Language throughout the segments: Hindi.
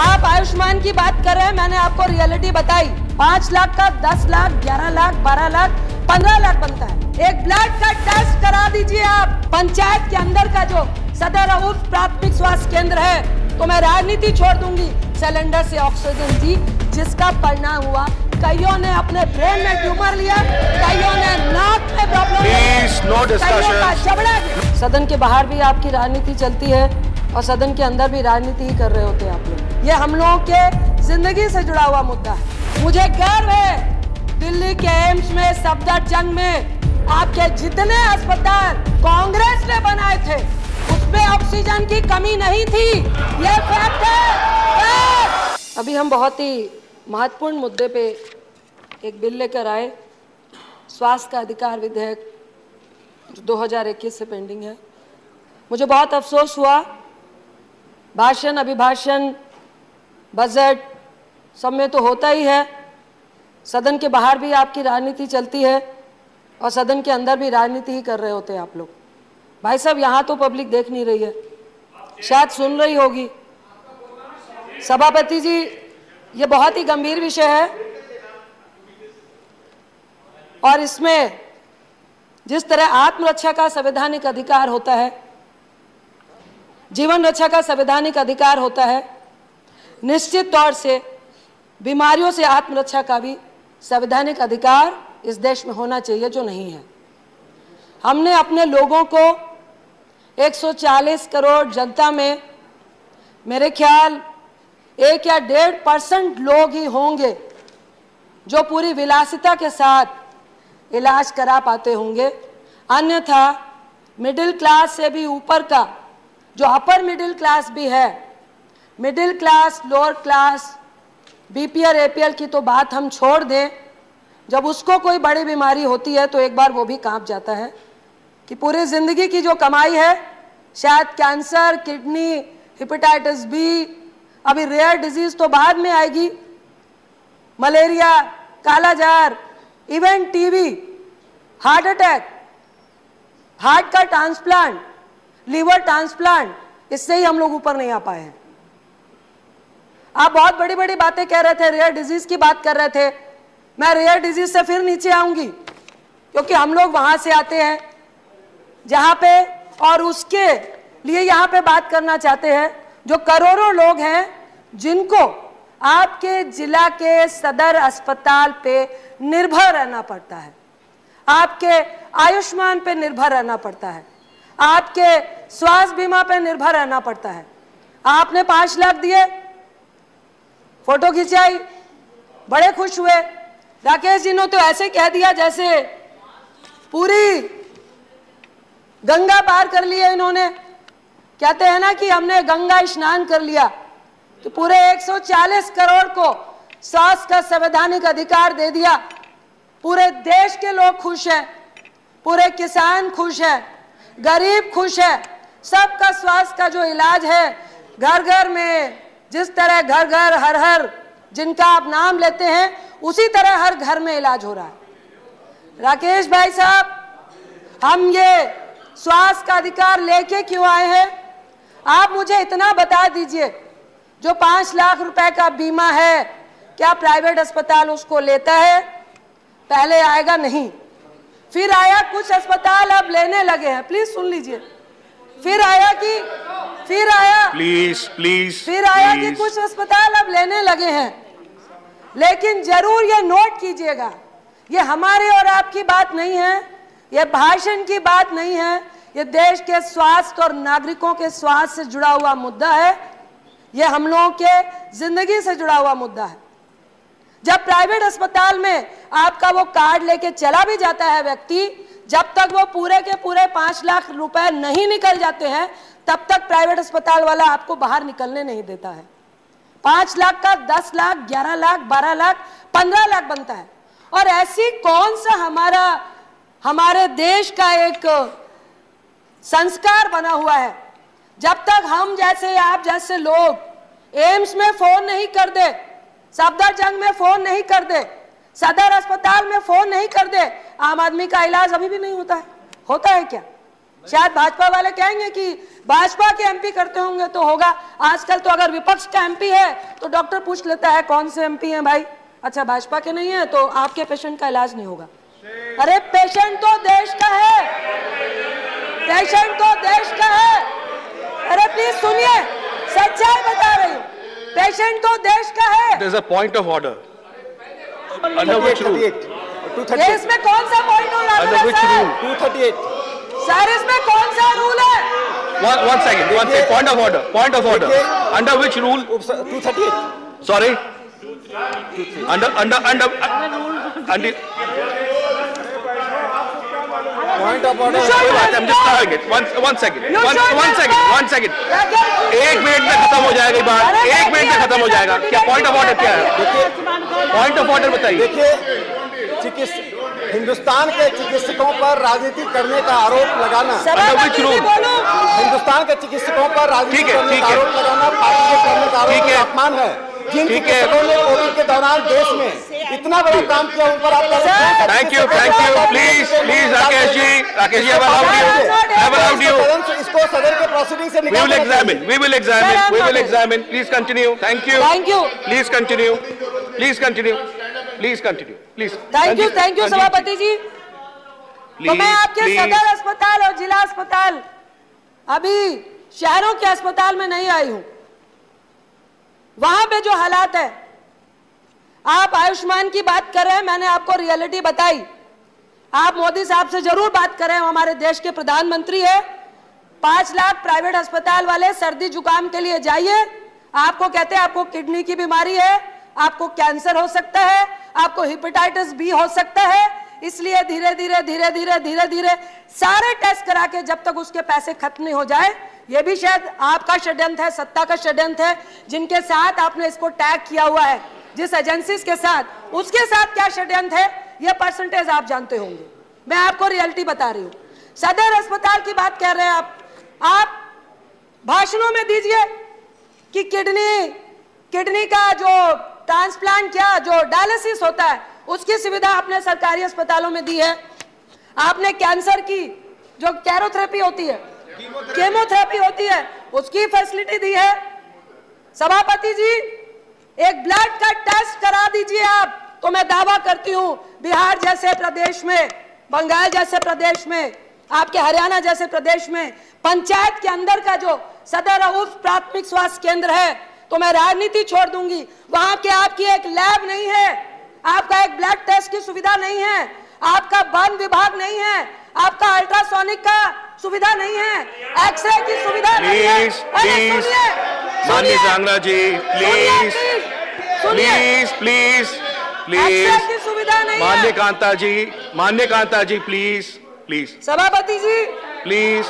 आप आयुष्मान की बात कर रहे हैं, मैंने आपको रियलिटी बताई। 5 लाख का 10 लाख, 11 लाख, 12 लाख, 15 लाख बनता है। एक ब्लड का टेस्ट करा दीजिए आप पंचायत के अंदर का जो सदर और प्राथमिक स्वास्थ्य केंद्र है, तो मैं राजनीति छोड़ दूंगी। सिलेंडर से ऑक्सीजन दी, जिसका परिणाम हुआ कईयों ने अपने ब्रेन में ट्यूमर लिया, कईयों ने नाक में प्रॉब्लम, कईयों का जबड़ा गया। सदन के बाहर भी आपकी राजनीति चलती है और सदन के अंदर भी राजनीति ही कर रहे होते हैं आप लोग। ये हम लोगों के जिंदगी से जुड़ा हुआ मुद्दा है। मुझे गर्व है दिल्ली के एम्स में, सफदरजंग में आपके जितने अस्पताल कांग्रेस ने बनाए थे उसमें ऑक्सीजन की कमी नहीं थी, ये फैक्ट है। अभी हम बहुत ही महत्वपूर्ण मुद्दे पे एक बिल लेकर आए, स्वास्थ्य का अधिकार विधेयक जो 2021 से पेंडिंग है। मुझे बहुत अफसोस हुआ, भाषण, अभिभाषण, बजट सब में तो होता ही है, सदन के बाहर भी आपकी राजनीति चलती है और सदन के अंदर भी राजनीति ही कर रहे होते हैं आप लोग। भाई साहब, यहाँ तो पब्लिक देख नहीं रही है, शायद सुन रही होगी। सभापति जी, ये बहुत ही गंभीर विषय है और इसमें जिस तरह आत्मरक्षा का संवैधानिक अधिकार होता है, जीवन रक्षा का संवैधानिक अधिकार होता है, निश्चित तौर से बीमारियों से आत्मरक्षा का भी संवैधानिक अधिकार इस देश में होना चाहिए, जो नहीं है। हमने अपने लोगों को 140 करोड़ जनता में मेरे ख्याल 1 या 1.5% लोग ही होंगे जो पूरी विलासिता के साथ इलाज करा पाते होंगे। अन्यथा मिडिल क्लास से भी ऊपर का जो अपर मिडिल क्लास भी है, middle class, lower class, BPL, APL की तो बात हम छोड़ दें, जब उसको कोई बड़ी बीमारी होती है तो एक बार वो भी कांप जाता है कि पूरी जिंदगी की जो कमाई है, शायद कैंसर, किडनी, हेपेटाइटिस बी, अभी रेयर डिजीज तो बाद में आएगी, मलेरिया, कालाजार, even TB, heart attack, heart का ट्रांसप्लांट, लीवर ट्रांसप्लांट, इससे ही हम लोग ऊपर नहीं आ पाए हैं। आप बहुत बड़ी बड़ी बातें कह रहे थे, रेयर डिजीज की बात कर रहे थे, मैं रेयर डिजीज से फिर नीचे आऊंगी क्योंकि हम लोग वहां से आते हैं जहां पे, और उसके लिए यहां पे बात करना चाहते हैं जो करोड़ों लोग हैं जिनको आपके जिला के सदर अस्पताल पे निर्भर रहना पड़ता है, आपके आयुष्मान पे निर्भर रहना पड़ता है, आपके स्वास्थ्य बीमा पे निर्भर रहना पड़ता है। आपने 5 लाख दिए, फोटो खिंचाई, बड़े खुश हुए। राकेश जी ने तो ऐसे कह दिया जैसे पूरी गंगा पार कर ली है इन्होंने। कहते हैं ना कि हमने गंगा स्नान कर लिया, तो पूरे 140 करोड़ को स्वास्थ्य का संवैधानिक अधिकार दे दिया। पूरे देश के लोग खुश हैं, पूरे किसान खुश हैं, गरीब खुश है। सबका स्वास्थ्य का जो इलाज है घर घर में, जिस तरह घर घर हर हर जिनका आप नाम लेते हैं, उसी तरह हर घर में इलाज हो रहा है। राकेश भाई साहब, हम ये स्वास्थ्य का अधिकार लेके क्यों आए हैं? आप मुझे इतना बता दीजिए, जो 5 लाख रुपए का बीमा है, क्या प्राइवेट अस्पताल उसको लेता है? पहले आएगा नहीं, फिर आया कुछ अस्पताल अब लेने लगे हैं, प्लीज सुन लीजिए। फिर आया कि कुछ अस्पताल अब लेने लगे हैं। लेकिन जरूर ये नोट कीजिएगा, ये हमारी और आपकी बात नहीं है, ये भाषण की बात नहीं है, ये देश के स्वास्थ्य और नागरिकों के स्वास्थ्य से जुड़ा हुआ मुद्दा है, ये हम लोगों के जिंदगी से जुड़ा हुआ मुद्दा है। जब प्राइवेट अस्पताल में आपका वो कार्ड लेके चला भी जाता है व्यक्ति, जब तक वो पूरे के पूरे 5 लाख रुपए नहीं निकल जाते हैं, तब तक प्राइवेट अस्पताल वाला आपको बाहर निकलने नहीं देता है। 5 लाख का 10 लाख, 11 लाख, 12 लाख, 15 लाख बनता है। और ऐसी कौन सा हमारे देश का एक संस्कार बना हुआ है, जब तक हम जैसे आप जैसे लोग एम्स में फोन नहीं कर दे, सफदरजंग में फोन नहीं कर दे, सदर अस्पताल में फोन नहीं कर दे, आम आदमी का इलाज अभी भी नहीं होता है। होता है क्या? शायद भाजपा वाले कहेंगे कि भाजपा के एमपी करते होंगे तो होगा। आजकल तो अगर विपक्ष का एमपी है तो डॉक्टर पूछ लेता है कौन से एमपी हैं भाई, अच्छा भाजपा के नहीं है तो आपके पेशेंट का इलाज नहीं होगा। अरे पेशेंट तो देश का है, पेशेंट तो देश का है। अरे प्लीज सुनिए, सच्चाई बता रही हूँ, पेशेंट तो देश का है। There's a point of order. Under which rule? इसमें कौन सा पॉइंट हो रहा है? Under which rule? 238 सर इसमें कौन सा रूल है? One second. Point of order. Point of order. Under which rule? 238 Sorry. Under. Point of order. I'm just allowing it. One second. एक मिनट में खत्म हो जाएगा ये बात, एक मिनट में खत्म हो जाएगा। क्या पॉइंट ऑफ ऑर्डर क्या है? पॉइंट ऑफ ऑर्डर बताइए। देखिए, हिंदुस्तान के चिकित्सकों पर राजनीति करने का आरोप लगाना, हिंदुस्तान के चिकित्सकों पर राजनीति करने का आरोप लगाना पार्टी के करने का आरोप अपमान है। जिन चिकित्सकों ने कोविड के दौरान देश में इतना बड़ा काम किया उन पर आप thank you please Rakesh ji have allowed you इसको सदन के प्रोसीडिंग से we will examine please continue thank you please continue thank you सभापति जी। तो मैं आपके सदर अस्पताल और जिला अस्पताल, अभी शहरों के अस्पताल में नहीं आई हूं, वहां पे जो हालात है, आप आयुष्मान की बात कर रहे हैं, मैंने आपको रियलिटी बताई। आप मोदी साहब से जरूर बात करें, हमारे देश के प्रधानमंत्री है। 5 लाख प्राइवेट अस्पताल वाले सर्दी जुकाम के लिए जाइए, आपको कहते हैं आपको किडनी की बीमारी है, आपको कैंसर हो सकता है, आपको हेपेटाइटिस बी हो सकता है, इसलिए धीरे धीरे सारे टेस्ट करा के जब तक उसके पैसे खत्म नहीं हो जाए, ये भी शायद आपका षड्यंत्र है, सत्ता का षड्यंत्र है, जिनके साथ आपने इसको टैग किया हुआ है, जिस एजेंसी के साथ, उसके साथ क्या षड्यंत्र है, ये परसेंटेज आप जानते होंगे। मैं आपको रियलिटी बता रही हूँ। सदर अस्पताल की बात कर रहे हैं आप भाषणों में दीजिए कि किडनी का जो ट्रांसप्लांट क्या, जो डायलिसिस होता है, उसकी सुविधा आपने सरकारी अस्पतालों में दी है। आपने कैंसर की जो कैरोथेरेपी होती है, केमोथेरेपी होती है, उसकी फैसिलिटी दी है। सभापति जी, एक ब्लड का टेस्ट करा दीजिए आप, तो मैं दावा करती हूं बिहार जैसे प्रदेश में, बंगाल जैसे प्रदेश में, आपके हरियाणा जैसे प्रदेश में, पंचायत के अंदर का जो सदर उप प्राथमिक स्वास्थ्य केंद्र है, तो मैं राजनीति छोड़ दूंगी, वहां के आपकी एक लैब नहीं है, आपका एक ब्लड टेस्ट की सुविधा नहीं है, आपका वन विभाग नहीं है, आपका अल्ट्रासोनिक का सुविधा नहीं है, एक्सरे की सुविधा नहीं है। माननीय सांगला जी प्लीज एक्सरे की सुविधा नहीं है। माननीय कांता जी प्लीज सभापति जी प्लीज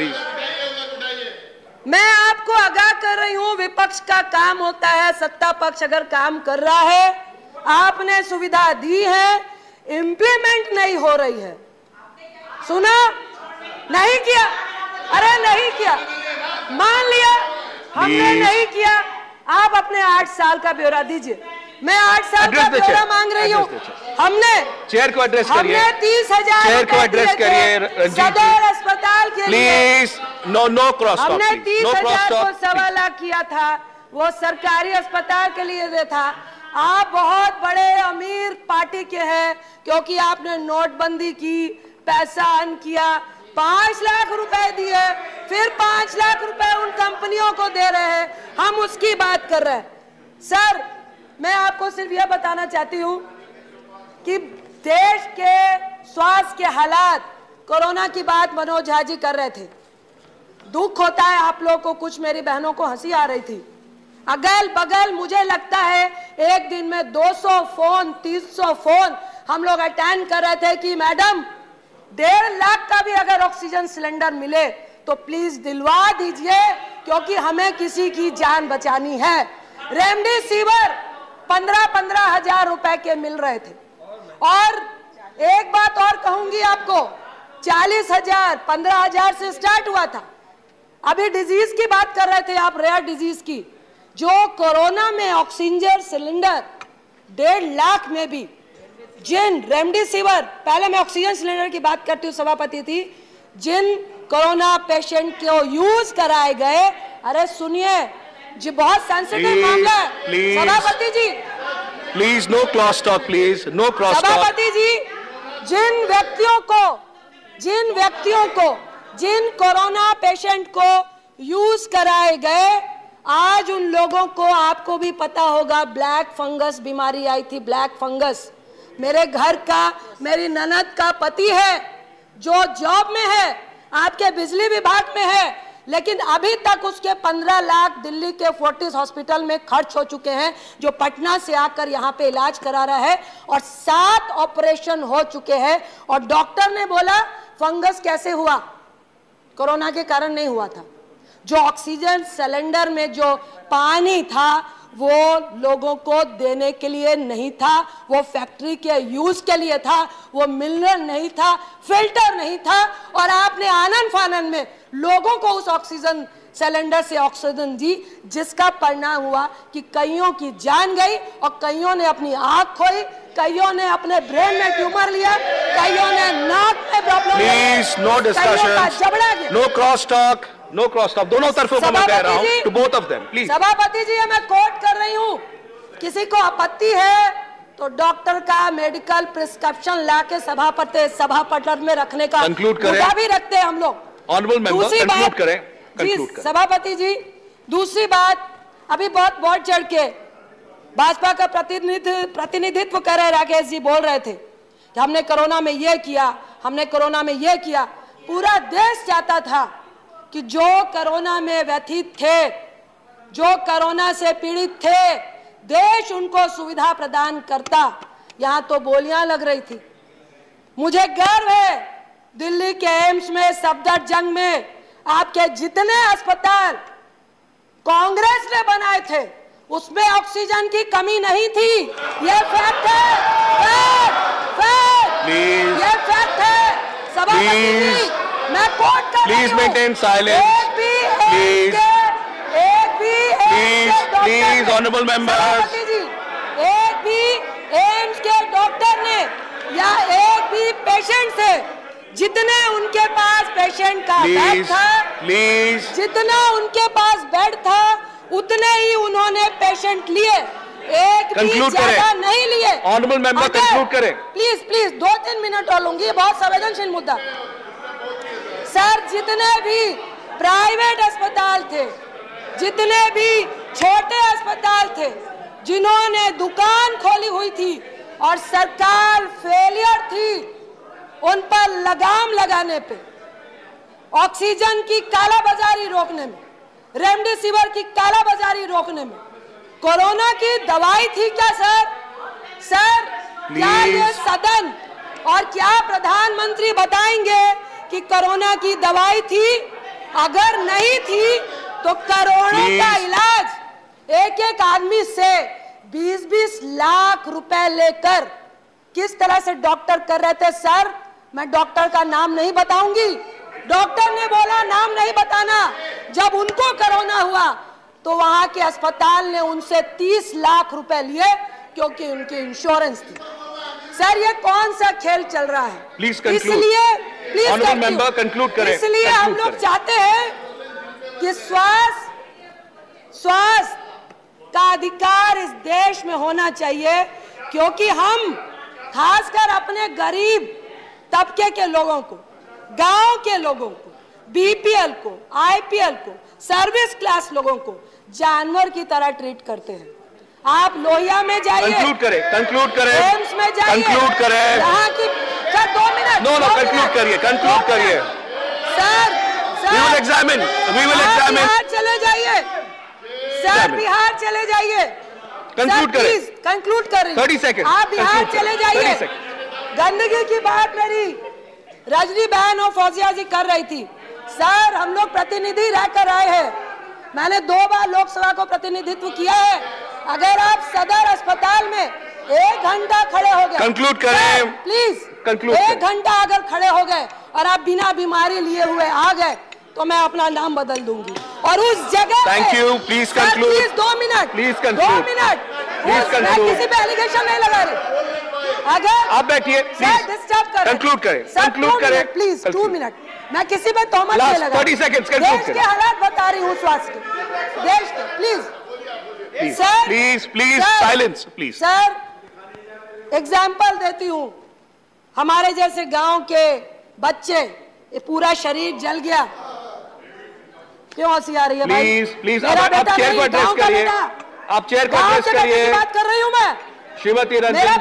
मैं आपको आगाह कर रही हूं, विपक्ष का काम होता है, सत्ता पक्ष अगर काम कर रहा है, आपने सुविधा दी है, इंप्लीमेंट नहीं हो रही है। सुना? नहीं किया, अरे नहीं किया, मान लिया हमने नहीं किया। आप अपने 8 साल का ब्यौरा दीजिए, मैं 8 साल का ब्यौरा मांग रही हूँ। हमने चेयर को एड्रेस करिए, हमने 30,000 चेयर को एड्रेस करिए सदर अस्पताल के लिए, प्लीज नो क्रॉस टॉक, हमने 30,000 को 1.25 लाख किया था, वो सरकारी अस्पताल के लिए था। आप बहुत बड़े अमीर पार्टी के हैं, क्योंकि आपने नोटबंदी की, पैसा अन किया, 5 लाख रुपए दिए, फिर 5 लाख रुपए उन कंपनियों को दे रहे हैं, हम उसकी बात कर रहे हैं। सर, मैं आपको सिर्फ यह बताना चाहती हूं कि देश के स्वास्थ्य के हालात, कोरोना की बात मनोज झा जी कर रहे थे, दुख होता है आप लोगों को, कुछ मेरी बहनों को हंसी आ रही थी, अगल बगल मुझे लगता है एक दिन में 200 फोन 300 फोन हम लोग अटेंड कर रहे थे कि मैडम 1.5 लाख का भी अगर ऑक्सीजन सिलेंडर मिले तो प्लीज दिलवा दीजिए, क्योंकि हमें किसी की जान बचानी है। रेमडेसिविर 15-15 हजार रुपए के मिल रहे थे। और एक बात और कहूंगी आपको, 40,000 15,000 से स्टार्ट हुआ था। अभी डिजीज की बात कर रहे थे आप, रेयर डिजीज की, जो कोरोना में ऑक्सीजन सिलेंडर 1.5 लाख में भी, जिन रेमडेसिविर, पहले मैं ऑक्सीजन सिलेंडर की बात करती हूँ सभापति थी, जिन कोरोना पेशेंट को यूज कराए गए। अरे सुनिए जी, बहुत सेंसिटिव मामला है। सभापति जी please, no cross talk, please no cross talk. सभापति जी, जिन व्यक्तियों को जिन कोरोना पेशेंट को यूज कराए गए, आज उन लोगों को, आपको भी पता होगा, ब्लैक फंगस बीमारी आई थी। ब्लैक फंगस मेरे घर का, मेरी ननद का पति है जो जॉब में है, आपके बिजली विभाग में है, लेकिन अभी तक उसके 15 लाख दिल्ली के फोर्टिस हॉस्पिटल में खर्च हो चुके हैं, जो पटना से आकर यहाँ पे इलाज करा रहा है, और 7 ऑपरेशन हो चुके हैं। और डॉक्टर ने बोला फंगस कैसे हुआ, कोरोना के कारण नहीं हुआ था। जो ऑक्सीजन सिलेंडर में जो पानी था वो लोगों को देने के लिए नहीं था, वो फैक्ट्री के यूज के लिए था, वो मिनरल नहीं था, फिल्टर नहीं था। और आपने आनन फानन में लोगों को उस ऑक्सीजन सिलेंडर से ऑक्सीजन दी, जिसका परिणाम हुआ कि कईयों की जान गई और कईयों ने अपनी आंख खोई, कईयों ने अपने ब्रेन में ट्यूमर लिया, कईयों ने नाक में प्रॉब्लम, प्लीज नो डिस्कशन, जबड़ा गया। No cross talk, no cross talk. दोनों तरफों को मैं कह रहा हूं, to both of them please. सभापति जी, मैं कोट कर रही हूं, किसी को आपत्ति है तो डॉक्टर का मेडिकल प्रिस्क्रिप्शन लाके सभापटल में रखने का कंक्लूड करें, भी रखते हैं हम लोग। ऑनरेबल मेंबर कंक्लूड करें, कंक्लूड करें। सभापति जी, दूसरी बात, अभी बहुत बढ़ चढ़ के भाजपा का प्रतिनिधित्व कर रहे राकेश जी बोल रहे थे कि हमने कोरोना में ये किया, हमने कोरोना में ये किया। पूरा देश चाहता था कि जो कोरोना में व्यथित थे, जो कोरोना से पीड़ित थे, देश उनको सुविधा प्रदान करता। यहां तो बोलियां लग रही थी। मुझे गर्व है दिल्ली के एम्स में, सफदरजंग में आपके जितने अस्पताल कांग्रेस ने बनाए थे उसमें ऑक्सीजन की कमी नहीं थी। ये फैक्ट है, ये फैक्ट है। सभापति जी, मैं कोट कर रही हूं, please maintain silence, please please honourable members. एक भी एम्स के डॉक्टर ने या एक भी पेशेंट से, जितने उनके पास पेशेंट का बेड था, प्लीज जितना उनके पास बेड था उतने ही उन्होंने पेशेंट लिए, एक भी ज्यादा नहीं लिए। ऑनरेबल मेंबर कंक्लूड करें प्लीज, प्लीज 2-3 मिनट और लूंगी, बहुत संवेदनशील मुद्दा। सर, जितने भी प्राइवेट अस्पताल थे, जितने भी छोटे अस्पताल थे, जिन्होंने दुकान खोली हुई थी और सरकार फेलियर थी उन पर लगाम लगाने पे, ऑक्सीजन की कालाबाजारी रोकने में, रेमडेसिविर की कालाबाजारी रोकने में, कोरोना की दवाई थी क्या सर? क्या ये सदन और क्या प्रधानमंत्री बताएंगे कि कोरोना की दवाई थी? अगर नहीं थी तो करोड़ों का इलाज एक एक आदमी से 20-20 लाख रुपए लेकर किस तरह से डॉक्टर कर रहे थे। सर, मैं डॉक्टर का नाम नहीं बताऊंगी, डॉक्टर ने बोला नाम नहीं बताना। जब उनको कोरोना हुआ तो वहां के अस्पताल ने उनसे 30 लाख रुपए लिए क्योंकि उनकी इंश्योरेंस थी। सर, ये कौन सा खेल चल रहा है? प्लीज कंक्लूड, इसलिए ऑनरेबल मेंबर कंक्लूड करें। इसलिए हम लोग चाहते हैं कि स्वास्थ्य का अधिकार इस देश में होना चाहिए, क्योंकि हम खासकर अपने गरीब तबके के लोगों को, गांव के लोगों को, बीपीएल को, आईपीएल को, सर्विस क्लास लोगों को जानवर की तरह ट्रीट करते हैं। आप लोहिया में जाइए, कंक्लूड करें, एम्स में जाइए, कंक्लूड करें, यहाँ की। सर 2 मिनट, नो कंक्लूड करिए, कंक्लूड करिए। Sir we will examine, Bihar चले जाइए सर, बिहार चले जाइए, कंक्लूड करें, कंक्लूड कर रही 30 सेकंड, आप बिहार चले जाइए। गंदगी की बात मेरी रजनी बहन और फौजिया जी कर रही थी। सर, हम लोग प्रतिनिधि रहकर आए हैं, मैंने 2 बार लोकसभा को प्रतिनिधित्व किया है। अगर आप सदर अस्पताल में 1 घंटा खड़े हो गए, कंक्लूड करें प्लीज, कंक्लूड 1 घंटा अगर खड़े हो गए और आप बिना बीमारी लिए हुए आ गए तो मैं अपना नाम बदल दूंगी। और उस जगह thank you, please conclude, please 2 minute, please conclude, 2 minute, please conclude. किसी पे एलिगेशन नहीं लगा रही। अगर आप बैठिए, प्लीज डिस्टर्ब करें, कंक्लूड करें, कंक्लूड करें, प्लीज 2 मिनट। मैं किसी पे तोहमत नहीं लगा। 30 seconds, देश के हालात बता रही हूँ, स्वास्थ्य के, देश के। Please sir, please silence please. Sir, example देती हूँ, हमारे जैसे गांव के बच्चे, ये पूरा शरीर जल गया। क्यों हंसी आ रही है भाई? प्लीज आप चेयर को एड्रेस करिए, आप चेयर को एड्रेस करिए। बात कर रही हूँ मैं, श्रीमती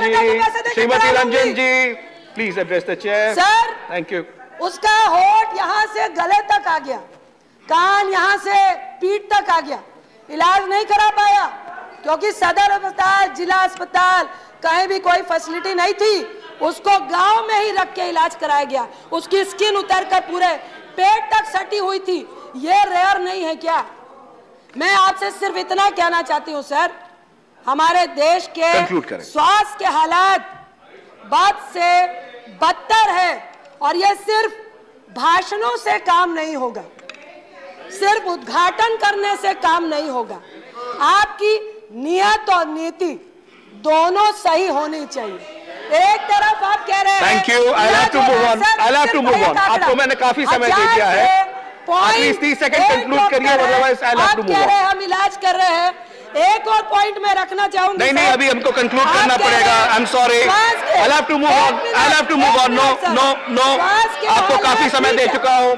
Ranjan ji, please address the chair. Sir, thank you. उसका होठ यहाँ से गले तक आ गया, कान यहाँ से पीठ तक आ गया, इलाज नहीं करा पाया क्योंकि सदर अस्पताल, जिला अस्पताल, कहीं भी कोई फैसिलिटी नहीं थी। उसको गांव में ही रख के इलाज कराया गया। उसकी स्किन उतर कर पूरे पेट तक सटी हुई थी। ये रेयर नहीं है क्या? मैं आपसे सिर्फ इतना कहना चाहती हूँ सर, हमारे देश के स्वास्थ्य के हालात बद से बदतर है और ये सिर्फ भाषणों से काम नहीं होगा, सिर्फ उद्घाटन करने से काम नहीं होगा। आपकी नियत और नीति दोनों सही होनी चाहिए। एक तरफ आप कह रहे हैं, thank you, I have to move on, I have to move on. आपको मैंने काफी समय दे दिया है, प्लीज 30 सेकंड कंक्लूड करिए, otherwise I have to move on. हम इलाज कर रहे हैं, एक और पॉइंट में रखना चाहूंगी। नहीं, अभी हमको कंक्लूड करना पड़ेगा। I am sorry, I have to move on, I have to move on. No, आपको काफी समय दे चुका हूँ।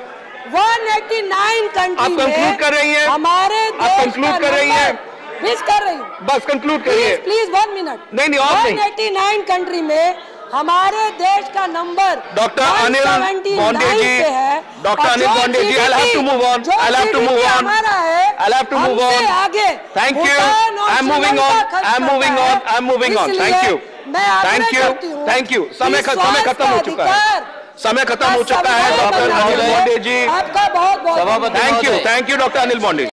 189 कंट्री आप कंक्लूड कर रही हैं, हमारे देश आप कंक्लूड कर रही हैं, कर रही हूँ, बस कंक्लूड करिए प्लीज 1 मिनट। नहीं और नहीं। 189 कंट्री में हमारे देश का number doctor Anil Bonde ji, doctor Anil Bonde ji, I have to move on, I have to move on, I have to move on. आगे thank you, I am moving on, I am moving on, I am moving on. Thank you, thank you. समय खत्म हो चुका है, समय खत्म हो चुका है। डॉक्टर अनिल बॉन्डे जी, आपका बहुत बहुत थैंक यू डॉक्टर अनिल बॉन्डे।